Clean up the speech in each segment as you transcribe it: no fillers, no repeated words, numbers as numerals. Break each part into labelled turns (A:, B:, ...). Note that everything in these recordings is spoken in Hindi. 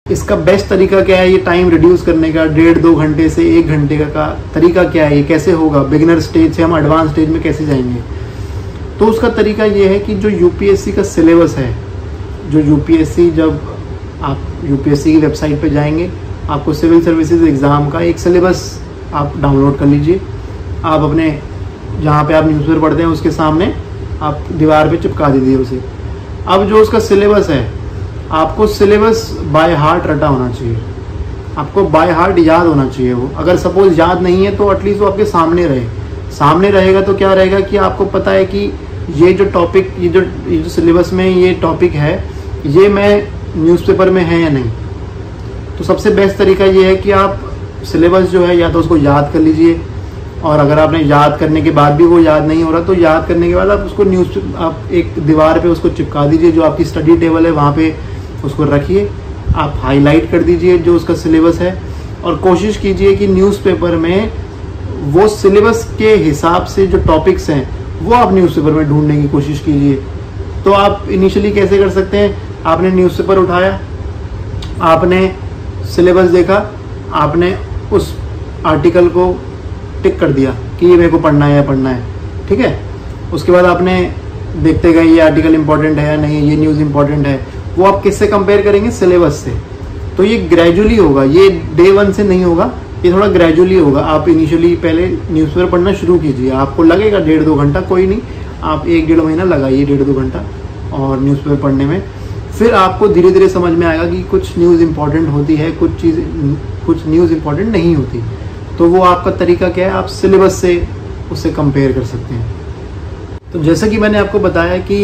A: इसका बेस्ट तरीका क्या है, ये टाइम रिड्यूस करने का 1.5-2 घंटे से 1 घंटे का तरीका क्या है, ये कैसे होगा, बिगिनर स्टेज से हम एडवांस स्टेज में कैसे जाएंगे। तो उसका तरीका ये है कि जो यूपीएससी का सिलेबस है, जो यूपीएससी, जब आप यूपीएससी की वेबसाइट पे जाएंगे आपको सिविल सर्विसेज एग्ज़ाम का एक सिलेबस आप डाउनलोड कर लीजिए। आप अपने जहाँ पे आप न्यूज़पेपर पढ़ते हैं उसके सामने आप दीवार पे चिपका दीजिए उसे। अब जो उसका सिलेबस है, आपको सिलेबस बाय हार्ट रटा होना चाहिए, आपको बाय हार्ट याद होना चाहिए वो। अगर सपोज याद नहीं है तो एटलीस्ट वो आपके सामने रहे। सामने रहेगा तो क्या रहेगा कि आपको पता है कि ये जो टॉपिक, ये जो सिलेबस में ये टॉपिक है, ये मैं न्यूज़पेपर में है या नहीं। तो सबसे बेस्ट तरीका ये है कि आप सिलेबस जो है या तो उसको याद कर लीजिए, और अगर आपने याद करने के बाद भी वो याद नहीं हो रहा तो याद करने के बाद आप उसको आप एक दीवार पे उसको चिपका दीजिए, जो आपकी स्टडी टेबल है वहाँ पे उसको रखिए, आप हाईलाइट कर दीजिए जो उसका सिलेबस है, और कोशिश कीजिए कि न्यूज़पेपर में वो सिलेबस के हिसाब से जो टॉपिक्स हैं वो आप न्यूज़पेपर में ढूंढने की कोशिश कीजिए। तो आप इनिशियली कैसे कर सकते हैं, आपने न्यूज़पेपर उठाया, आपने सिलेबस देखा, आपने उस आर्टिकल को टिक कर दिया कि ये मेरे को पढ़ना है या पढ़ना है, ठीक है। उसके बाद आपने देखते गए ये आर्टिकल इंपॉर्टेंट है या नहीं, ये न्यूज़ इंपॉर्टेंट है, वो आप किससे कंपेयर करेंगे, सिलेबस से। तो ये ग्रेजुअली होगा, ये डे 1 से नहीं होगा, ये थोड़ा ग्रेजुअली होगा। आप इनिशियली पहले न्यूज़पेपर पढ़ना शुरू कीजिए, आपको लगेगा 1.5-2 घंटा, कोई नहीं, आप 1-1.5 महीना लगाइए 1.5-2 घंटा और न्यूज़पेपर पढ़ने में। फिर आपको धीरे धीरे समझ में आएगा कि कुछ न्यूज़ इंपॉर्टेंट होती है, कुछ न्यूज़ इंपॉर्टेंट नहीं होती। तो वो आपका तरीका क्या है, आप सिलेबस से उससे कंपेयर कर सकते हैं। तो जैसा कि मैंने आपको बताया कि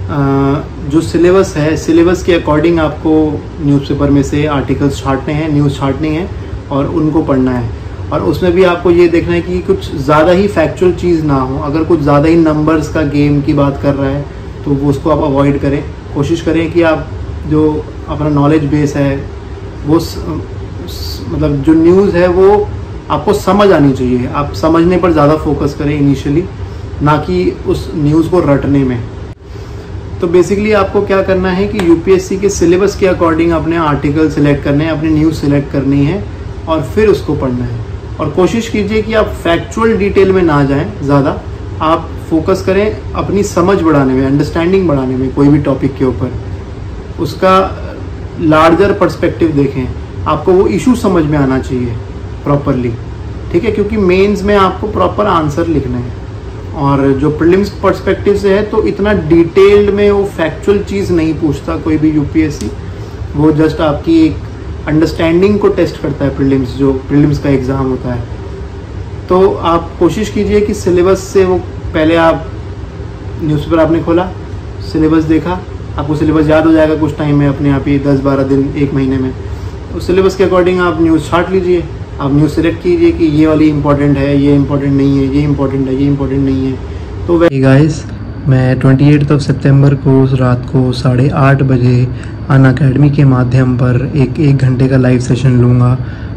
A: जो सिलेबस है, सिलेबस के अकॉर्डिंग आपको न्यूज़पेपर में से आर्टिकल्स छांटने हैं, न्यूज़ छांटनी है और उनको पढ़ना है। और उसमें भी आपको ये देखना है कि कुछ ज़्यादा ही फैक्चुअल चीज़ ना हो। अगर कुछ ज़्यादा ही नंबर्स का गेम की बात कर रहा है तो वो उसको आप अवॉइड करें। कोशिश करें कि आप जो अपना नॉलेज बेस है वो मतलब जो न्यूज़ है वो आपको समझ आनी चाहिए। आप समझने पर ज़्यादा फोकस करें इनिशियली, ना कि उस न्यूज़ को रटने में। तो बेसिकली आपको क्या करना है कि यूपीएससी के सिलेबस के अकॉर्डिंग अपने आर्टिकल सिलेक्ट करने हैं, अपनी न्यूज़ सिलेक्ट करनी है और फिर उसको पढ़ना है। और कोशिश कीजिए कि आप फैक्चुअल डिटेल में ना जाएं ज़्यादा, आप फोकस करें अपनी समझ बढ़ाने में, अंडरस्टैंडिंग बढ़ाने में कोई भी टॉपिक के ऊपर। उसका लार्जर पर्सपेक्टिव देखें, आपको वो इशू समझ में आना चाहिए प्रॉपरली, ठीक है, क्योंकि मेंस में आपको प्रॉपर आंसर लिखना है। और जो प्रीलिम्स पर्सपेक्टिव से है तो इतना डिटेल्ड में वो फैक्चुअल चीज़ नहीं पूछता कोई भी यूपीएससी, वो जस्ट आपकी एक अंडरस्टैंडिंग को टेस्ट करता है प्रीलिम्स, जो प्रीलिम्स का एग्ज़ाम होता है। तो आप कोशिश कीजिए कि सिलेबस से वो पहले आप न्यूज़पेपर आपने खोला, सिलेबस देखा, आपको सिलेबस याद हो जाएगा कुछ टाइम में अपने आप ही, 10-12 दिन 1 महीने में। उस सिलेबस के अकॉर्डिंग आप न्यूज़ छांट लीजिए, आप न्यूज़ सेलेक्ट कीजिए कि ये वाली इंपॉर्टेंट है, ये इंपॉर्टेंट नहीं है, ये इंपॉर्टेंट है, ये इंपॉर्टेंट नहीं है। तो गाइस, मैं 28 सितंबर को रात को 8:30 बजे अनअकैडमी के माध्यम पर एक घंटे का लाइव सेशन लूँगा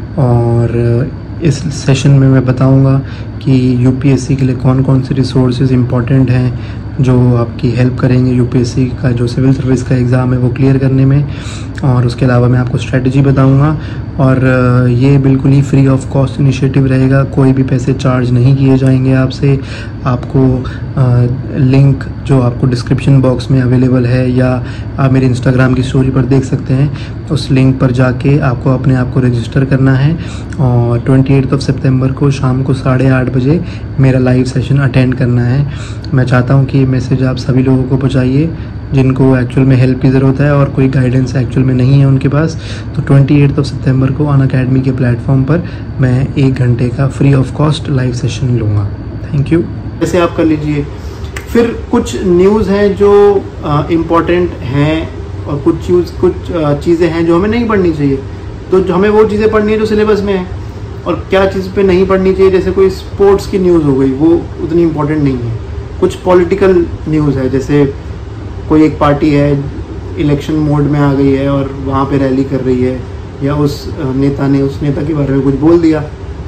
A: और इस सेशन में मैं बताऊंगा कि यूपीएससी के लिए कौन कौन से रिसोर्सेज इंपॉर्टेंट हैं जो आपकी हेल्प करेंगे यूपीएससी का जो सिविल सर्विस का एग्ज़ाम है वो क्लियर करने में। और उसके अलावा मैं आपको स्ट्रेटजी बताऊंगा और ये बिल्कुल ही फ्री ऑफ कॉस्ट इनिशिएटिव रहेगा, कोई भी पैसे चार्ज नहीं किए जाएंगे आपसे। आपको लिंक जो आपको डिस्क्रिप्शन बॉक्स में अवेलेबल है या आप मेरे इंस्टाग्राम की स्टोरी पर देख सकते हैं, उस लिंक पर जाके आपको अपने आप को रजिस्टर करना है और 28 सितंबर को शाम को 8:30 बजे मेरा लाइव सेशन अटेंड करना है। मैं चाहता हूँ कि ये मैसेज आप सभी लोगों को पहुँचाइए जिनको एक्चुअल में हेल्प की ज़रूरत है और कोई गाइडेंस एक्चुअल में नहीं है उनके पास। तो 28 सितंबर को अनअकैडमी के प्लेटफॉर्म पर मैं 1 घंटे का free of cost live session लूँगा। Thank you. ऐसे आप कर लीजिए। फिर कुछ न्यूज़ हैं जो इम्पॉर्टेंट हैं और कुछ चीज़ें हैं जो हमें नहीं pढ़नी चाहिए। तो हमें वो चीज़ें पढ़नी है जो सिलेबस में है और क्या चीज़ पे नहीं पढ़नी चाहिए। जैसे कोई स्पोर्ट्स की न्यूज़ हो गई, वो उतनी इम्पोर्टेंट नहीं है। कुछ पॉलिटिकल न्यूज़ है, जैसे कोई एक पार्टी है इलेक्शन मोड में आ गई है और वहाँ पे रैली कर रही है या उस नेता ने उस नेता के बारे में कुछ बोल दिया,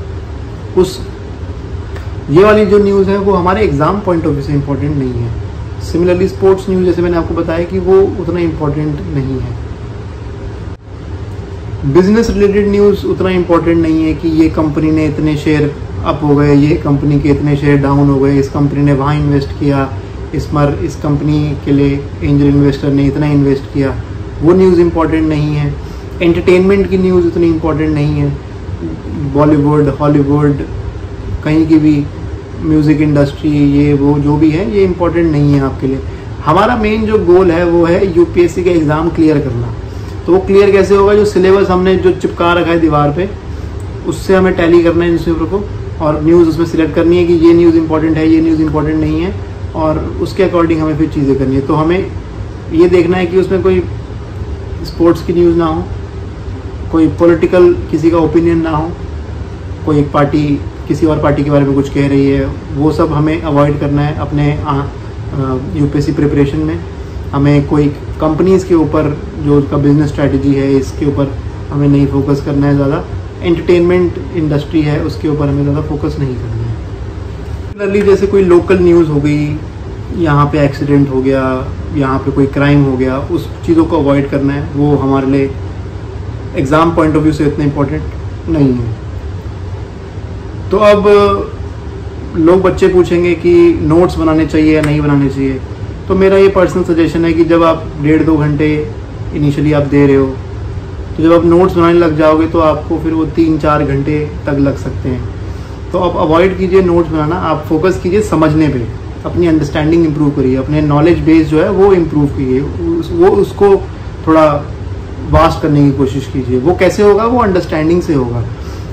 A: ये वाली जो न्यूज़ है वो हमारे एग्ज़ाम पॉइंट ऑफ व्यू से इम्पोर्टेंट नहीं है। सिमिलरली स्पोर्ट्स न्यूज़ जैसे मैंने आपको बताया कि वो उतना इम्पोर्टेंट नहीं है। बिजनेस रिलेटेड न्यूज़ उतना इम्पोर्टेंट नहीं है कि ये कंपनी ने इतने शेयर अप हो गए, ये कंपनी के इतने शेयर डाउन हो गए, इस कंपनी ने वहाँ इन्वेस्ट किया, इस कंपनी के लिए एंजल इन्वेस्टर ने इतना इन्वेस्ट किया, वो न्यूज़ इम्पोर्टेंट नहीं है। एंटरटेनमेंट की न्यूज़ उतनी इम्पोर्टेंट नहीं है, बॉलीवुड हॉलीवुड कहीं की भी म्यूज़िक इंडस्ट्री ये वो जो भी है ये इम्पोर्टेंट नहीं है आपके लिए। हमारा मेन जो गोल है वो है यूपीएससी का एग्ज़ाम क्लियर करना। तो वो क्लियर कैसे होगा? जो सिलेबस हमने जो चिपका रखा है दीवार पे उससे हमें टैली करना है न्यूज़पेपर को, और न्यूज़ उसमें सिलेक्ट करनी है कि ये न्यूज़ इंपॉर्टेंट है, ये न्यूज़ इंपॉर्टेंट नहीं है, और उसके अकॉर्डिंग हमें फिर चीज़ें करनी है। तो हमें ये देखना है कि उसमें कोई स्पोर्ट्स की न्यूज़ ना हो, कोई पॉलिटिकल किसी का ओपिनियन ना हो, कोई एक पार्टी किसी और पार्टी के बारे में कुछ कह रही है, वो सब हमें अवॉइड करना है अपने यूपीएससी प्रिपरेशन में। हमें कोई कंपनीज़ के ऊपर जो उसका बिजनेस स्ट्रैटेजी है इसके ऊपर हमें नहीं फोकस करना है ज़्यादा। एंटरटेनमेंट इंडस्ट्री है उसके ऊपर हमें ज़्यादा फोकस नहीं करना है। पर्टिकुलरली जैसे कोई लोकल न्यूज़ हो गई, यहाँ पे एक्सीडेंट हो गया, यहाँ पे कोई क्राइम हो गया, उस चीज़ों को अवॉइड करना है। वो हमारे लिए एग्ज़ाम पॉइंट ऑफ व्यू से इतना इम्पोर्टेंट नहीं है। तो अब लोग बच्चे पूछेंगे कि नोट्स बनाने चाहिए या नहीं बनाने चाहिए। तो मेरा ये पर्सनल सजेशन है कि जब आप 1.5-2 घंटे इनिशियली आप दे रहे हो, तो जब आप नोट्स बनाने लग जाओगे तो आपको फिर वो 3-4 घंटे तक लग सकते हैं। तो आप अवॉइड कीजिए नोट्स बनाना, आप फोकस कीजिए समझने पे, अपनी अंडरस्टैंडिंग इम्प्रूव करिए, अपने नॉलेज बेस जो है वो इम्प्रूव कीजिए, वो उसको थोड़ा वास्ट करने की कोशिश कीजिए। वो कैसे होगा? वो अंडरस्टैंडिंग से होगा।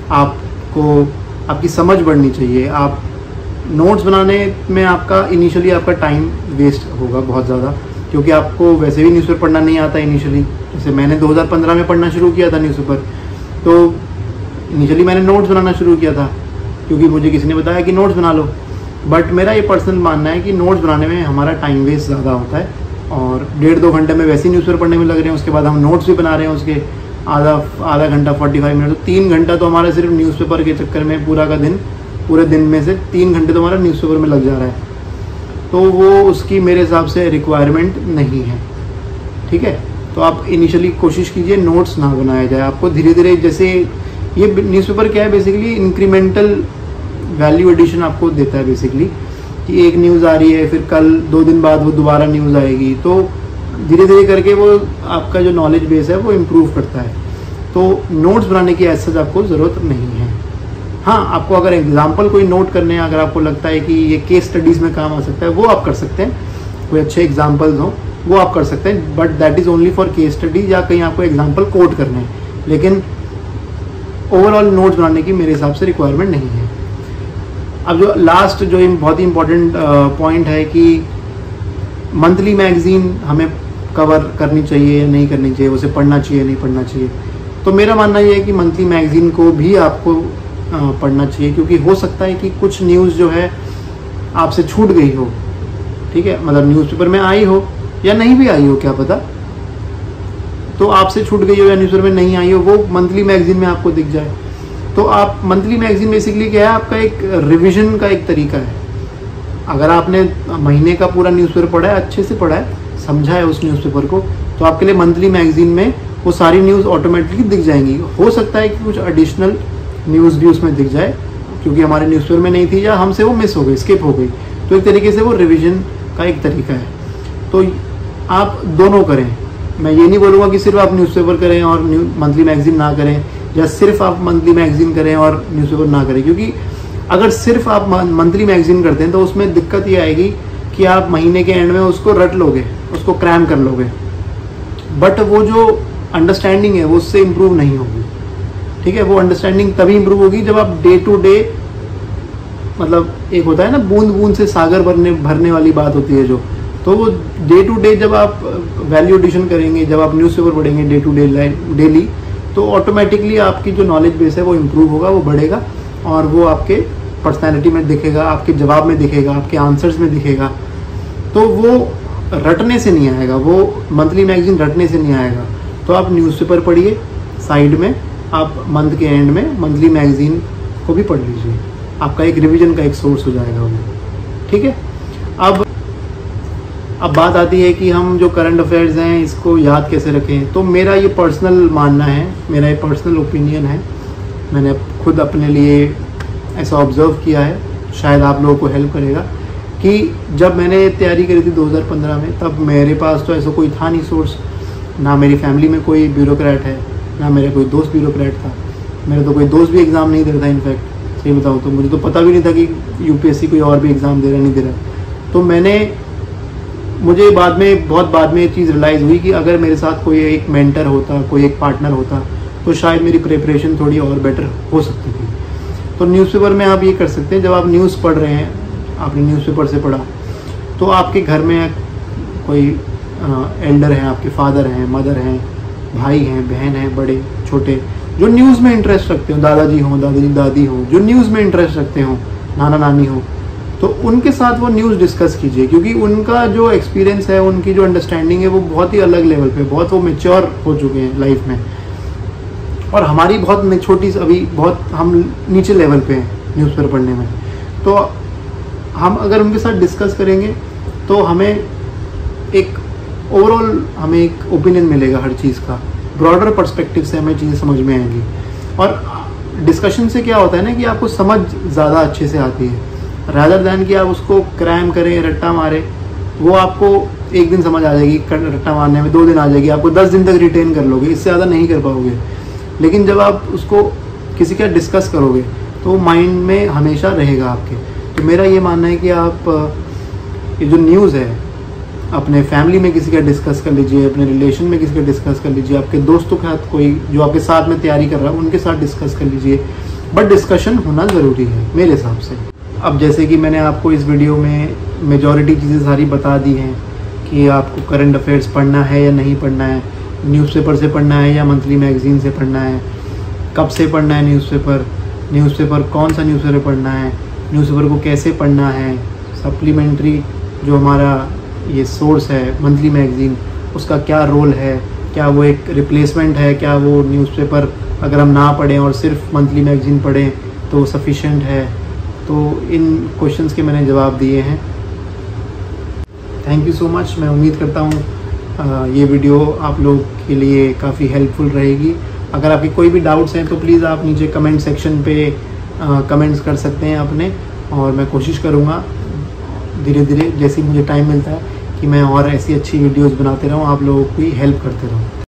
A: आपको आपकी समझ बढ़नी चाहिए। आप नोट्स बनाने में आपका इनिशियली आपका टाइम वेस्ट होगा बहुत ज़्यादा, क्योंकि आपको वैसे भी न्यूज़पेपर पढ़ना नहीं आता इनिशियली। जैसे मैंने 2015 में पढ़ना शुरू किया था न्यूज़पेपर, तो इनिशियली मैंने नोट्स बनाना शुरू किया था क्योंकि मुझे किसी ने बताया कि नोट्स बना लो। बट मेरा ये पर्सनल मानना है कि नोट्स बनाने में हमारा टाइम वेस्ट ज़्यादा होता है, और 1.5-2 घंटे में वैसे ही न्यूज़पेपर पढ़ने में लग रहे हैं, उसके बाद हम नोट्स भी बना रहे हैं उसके आधा घंटा 45 मिनट, तो 3 घंटा तो हमारा सिर्फ न्यूज़पेपर के चक्कर में पूरे दिन में से 3 घंटे तो हमारा न्यूज़पेपर में लग जा रहा है। तो वो उसकी मेरे हिसाब से रिक्वायरमेंट नहीं है। ठीक है, तो आप इनिशियली कोशिश कीजिए नोट्स ना बनाया जाए। आपको धीरे धीरे, जैसे ये न्यूज़पेपर क्या है बेसिकली, इंक्रीमेंटल वैल्यू एडिशन आपको देता है बेसिकली, कि एक न्यूज़ आ रही है, फिर कल 2 दिन बाद वो दोबारा न्यूज़ आएगी, तो धीरे धीरे करके वो आपका जो नॉलेज बेस है वो इम्प्रूव करता है। तो नोट्स बनाने की ऐसा आपको ज़रूरत नहीं है। हाँ, आपको अगर एग्जाम्पल कोई नोट करने हैं, अगर आपको लगता है कि ये केस स्टडीज़ में काम आ सकता है, वो आप कर सकते हैं। कोई अच्छे एग्जाम्पल्स हों वो आप कर सकते हैं, but that is only for case studies, या कहीं आपको एग्जाम्पल कोट करने हैं। लेकिन ओवरऑल नोट्स बनाने की मेरे हिसाब से रिक्वायरमेंट नहीं है। अब जो लास्ट जो बहुत ही इम्पोर्टेंट पॉइंट है कि मंथली मैगजीन हमें कवर करनी चाहिए या नहीं करनी चाहिए, उसे पढ़ना चाहिए नहीं पढ़ना चाहिए। तो मेरा मानना ये है कि मंथली मैगजीन को भी आपको पढ़ना चाहिए, क्योंकि हो सकता है कि कुछ न्यूज़ जो है आपसे छूट गई हो। ठीक है, मतलब न्यूज़पेपर में आई हो या नहीं भी आई हो, क्या पता, तो आपसे छूट गई हो या न्यूज़पेपर में नहीं आई हो, वो मंथली मैगजीन में आपको दिख जाए। तो आप मंथली मैगजीन बेसिकली क्या है, आपका एक रिवीजन का एक तरीका है। अगर आपने महीने का पूरा न्यूज़पेपर पढ़ा है, अच्छे से पढ़ा है, समझा है उस न्यूज़पेपर को, तो आपके लिए मंथली मैगजीन में वो सारी न्यूज़ ऑटोमेटिकली दिख जाएंगी। हो सकता है कि कुछ एडिशनल न्यूज़ भी उसमें दिख जाए, क्योंकि हमारे न्यूज़पेपर में नहीं थी या हमसे वो मिस हो गई, स्किप हो गई। तो एक तरीके से वो रिवीजन का एक तरीका है। तो आप दोनों करें। मैं ये नहीं बोलूँगा कि सिर्फ आप न्यूज़पेपर करें और मंथली मैगजीन ना करें, या सिर्फ आप मंथली मैगजीन करें और न्यूज़पेपर ना करें, क्योंकि अगर सिर्फ आप मंथली मैगजीन करते हैं तो उसमें दिक्कत ये आएगी कि आप महीने के एंड में उसको रट लोगे, उसको क्रैम कर लोगे, बट वो जो अंडरस्टैंडिंग है वो उससे इम्प्रूव नहीं होगी। ठीक है, वो अंडरस्टैंडिंग तभी इम्प्रूव होगी जब आप डे टू डे, मतलब एक होता है ना बूंद बूंद से सागर भरने वाली बात होती है जो, तो वो डे टू डे जब आप वैल्यू एडिशन करेंगे, जब आप न्यूज़पेपर पढ़ेंगे डे टू डे डेली, तो ऑटोमेटिकली आपकी जो नॉलेज बेस है वो इम्प्रूव होगा, वो बढ़ेगा, और वो आपके पर्सनैलिटी में दिखेगा, आपके जवाब में दिखेगा, आपके आंसर्स में दिखेगा। तो वो रटने से नहीं आएगा, वो मंथली मैगजीन रटने से नहीं आएगा। तो आप न्यूज़पेपर पढ़िए, साइड में आप मंथ के एंड में मंथली मैगजीन को भी पढ़ लीजिए, आपका एक रिवीजन का एक सोर्स हो जाएगा वो। ठीक है, अब बात आती है कि हम जो करंट अफेयर्स हैं इसको याद कैसे रखें। तो मेरा ये पर्सनल मानना है, मेरा ये पर्सनल ओपिनियन है, मैंने खुद अपने लिए ऐसा ऑब्ज़र्व किया है, शायद आप लोगों को हेल्प करेगा, कि जब मैंने तैयारी करी थी 2015 में, तब मेरे पास तो ऐसा कोई था नहीं सोर्स, ना मेरी फैमिली में कोई ब्यूरोक्रेट है, ना मेरा कोई दोस्त ब्यूरोक्रेट था, मेरा तो कोई दोस्त भी एग्ज़ाम नहीं दे रहा था। इनफैक्ट सही बताऊँ तो मुझे तो पता भी नहीं था कि यूपीएससी कोई और भी एग्ज़ाम दे रहा नहीं दे रहा। तो मुझे बहुत बाद में ये चीज़ रियलाइज़ हुई कि अगर मेरे साथ कोई एक मेंटर होता, कोई एक पार्टनर होता, तो शायद मेरी प्रिपरेशन थोड़ी और बेटर हो सकती थी। तो न्यूज़पेपर में आप ये कर सकते हैं, जब आप न्यूज़ पढ़ रहे हैं, आपने न्यूज़पेपर से पढ़ा, तो आपके घर में कोई एल्डर हैं, आपके फादर हैं, मदर हैं, भाई हैं, बहन हैं, बड़े छोटे, जो न्यूज़ में इंटरेस्ट रखते हो, दादाजी हों, दादी हों, जो न्यूज़ में इंटरेस्ट रखते हों, नाना नानी हो, तो उनके साथ वो न्यूज़ डिस्कस कीजिए, क्योंकि उनका जो एक्सपीरियंस है, उनकी जो अंडरस्टैंडिंग है, वो बहुत ही अलग लेवल पे, बहुत वो मैच्योर हो चुके हैं लाइफ में, और हमारी बहुत छोटी, अभी बहुत हम नीचे लेवल पे हैं न्यूज़पेपर पढ़ने में। तो हम अगर उनके साथ डिस्कस करेंगे तो हमें एक ओवरऑल हमें एक ओपिनियन मिलेगा हर चीज़ का, ब्रॉडर पर्सपेक्टिव से हमें चीज़ें समझ में आएंगी। और डिस्कशन से क्या होता है ना कि आपको समझ ज़्यादा अच्छे से आती है, रादर दैन कि आप उसको क्रैम करें, रट्टा मारें। वो आपको एक दिन समझ आ जाएगी, रट्टा मारने में 2 दिन आ जाएगी, आपको 10 दिन तक रिटेन कर लोगे, इससे ज़्यादा नहीं कर पाओगे। लेकिन जब आप उसको किसी के साथ डिस्कस करोगे तो माइंड में हमेशा रहेगा आपके। तो मेरा ये मानना है कि आप ये जो न्यूज़ है अपने फैमिली में किसी का डिस्कस कर लीजिए, अपने रिलेशन में किसी का डिस्कस कर लीजिए, आपके दोस्तों के साथ कोई जो आपके साथ में तैयारी कर रहा है उनके साथ डिस्कस कर लीजिए, बट डिस्कशन होना ज़रूरी है मेरे हिसाब से। अब जैसे कि मैंने आपको इस वीडियो में मेजॉरिटी चीज़ें सारी बता दी हैं कि आपको करंट अफेयर्स पढ़ना है या नहीं पढ़ना है, न्यूज़पेपर से पढ़ना है या मंथली मैगजीन से पढ़ना है, कब से पढ़ना है न्यूज़पेपर कौन सा न्यूज़पेपर पढ़ना है, न्यूज़पेपर को कैसे पढ़ना है, सप्लीमेंट्री जो हमारा ये सोर्स है मंथली मैगजीन, उसका क्या रोल है, क्या वो एक रिप्लेसमेंट है, क्या वो न्यूज़पेपर अगर हम ना पढ़ें और सिर्फ मंथली मैगजीन पढ़ें तो वो सफिशेंट है। तो इन क्वेश्चंस के मैंने जवाब दिए हैं। Thank you so much. मैं उम्मीद करता हूँ ये वीडियो आप लोग के लिए काफ़ी हेल्पफुल रहेगी। अगर आपके कोई भी डाउट्स हैं तो प्लीज़ आप नीचे कमेंट सेक्शन पे कमेंट्स कर सकते हैं अपने, और मैं कोशिश करूँगा धीरे धीरे जैसे मुझे टाइम मिलता है कि मैं और ऐसी अच्छी वीडियोस बनाते रहूँ, आप लोगों की हेल्प करते रहूँ।